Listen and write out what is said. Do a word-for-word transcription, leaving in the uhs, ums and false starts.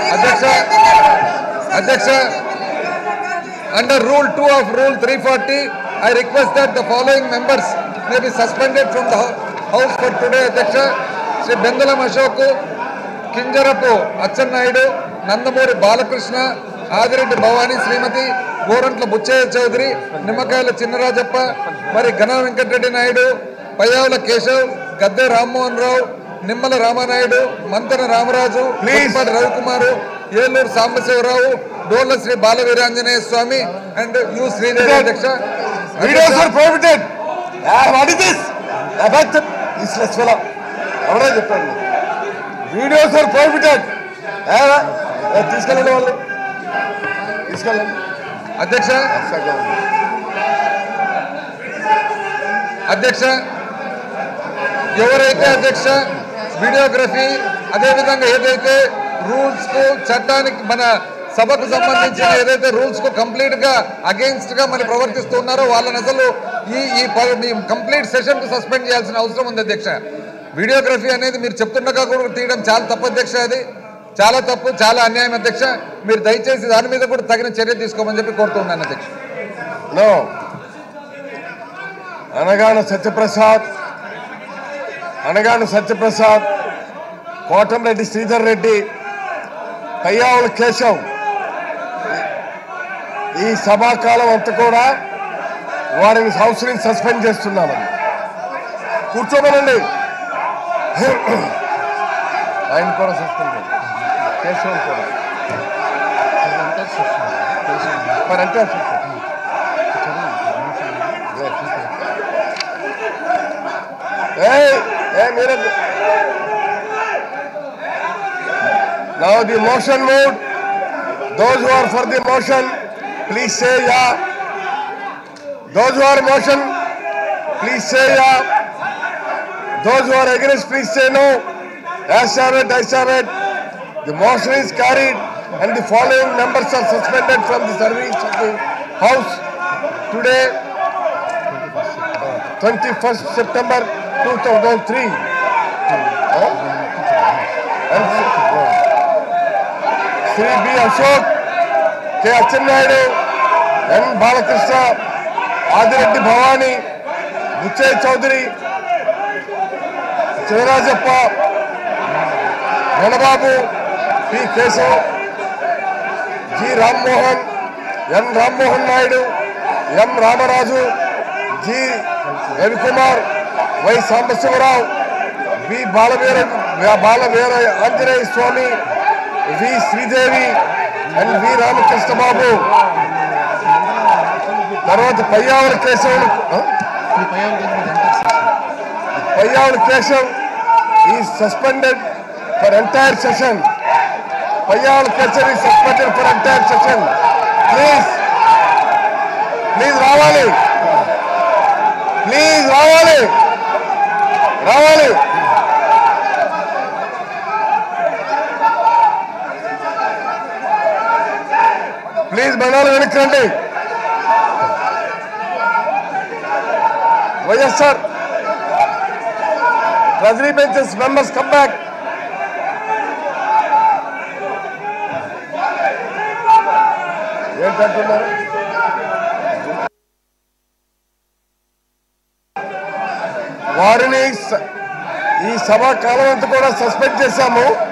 అధ్యక్ష అధ్యక్ష under rule two of rule three forty I request that the following members may be suspended from the house for today. అధ్యక్ష శ్రీ బెందులం అశోక్, కింజరపు అచ్చెన్నాయుడు, నందమూరి బాలకృష్ణ, ఆదిరెడ్డి భవానీ, శ్రీమతి గోరంట్ల బుచ్చయ్య చౌదరి, నిమ్మకాయల చిన్నరాజప్ప, మరి ఘన వెంకటరెడ్డి నాయుడు, పయ్యావుల కేశవ్, గద్దె రామ్మోహన్ రావు, నిమ్మల రామానాయుడు, మంతన రామరాజు, ప్లీజ్పాటి Ravikumar, Eluru Sambasivarao, Dola Sri Balaveeranjaneya Swamy and U Sridevi. అధ్యక్ష videos are prohibited. What is this about this fellow ఎవరో చెప్పండి. Videos are prohibited. తీసుకెళ్ళండి వాళ్ళు తీసుకెళ్ళండి. అధ్యక్ష అధ్యక్ష ఎవరైతే అధ్యక్ష వీడియోగ్రఫీ అదేవిధంగా ఏదైతే రూల్స్ కు చట్టానికి మన సభకు సంబంధించిన ఏదైతే రూల్స్ కు కంప్లీట్ గా అగెయిన్స్ట్ గా మరి ప్రవర్తిస్తున్నారో వాళ్ళని అసలు ఈ ఈ కంప్లీట్ సెషన్ కు సస్పెండ్ చేయాల్సిన అవసరం ఉంది అధ్యక్ష. వీడియోగ్రఫీ అనేది మీరు చెప్తుండగా కూడా తీయడం చాలా తప్పు అధ్యక్ష. అది చాలా తప్పు, చాలా అన్యాయం అధ్యక్ష. మీరు దయచేసి దాని మీద కూడా తగిన చర్య తీసుకోమని చెప్పి కోరుతున్నాను అధ్యక్ష. నో అనగాను సత్యప్రసాద్ అనగాను సత్యప్రసాద్ కోటంరెడ్డి శ్రీధర్ రెడ్డి, పయ్యావుల కేశవ్ ఈ సభాకాలం అంతా కూడా వారిని హౌస్ నుంచి సస్పెండ్ చేస్తున్నామని కూర్చోమనండి. ఆయన కూడా సస్పెండ్ చేయండి. కేశవ్ కూడా మరి అంటే మీరే. Now the motion mode. Those who are for the motion, please say yeah. Those who are motion, please say yeah. Those who are against, please say no. As have it, as have it. The motion is carried and the following members are suspended from the service of the House today, twenty-first September two thousand three. Huh? And Sri B. Ashok, K. Achennayidu, N. Balakrishna, Adireddy Bhavani, Buchey Chaudhary, Chirajappa, Ganababu, P. Keshav, G. Rammohan, N. Rammohan Naidu, M. Ramaraju, G. Ravikumar, Y. Sambasivarao, V. Balavira, Balavira Anjaneya Swami, V. Sridevi and V. Ramakrishna Babu. తర్వాత Payyavula Keshav Payyavula Keshav is suspended for entire session. Payyavula Keshav is suspended for entire session. Please please రావాలి please రావాలి రావాలి please బండాలు వెనక్కండి. YSR treasury benches members come back. ఏంటంటున్నారు? వారిని ఈ సభా కాలం అంతా కూడా సస్పెండ్ చేశాము.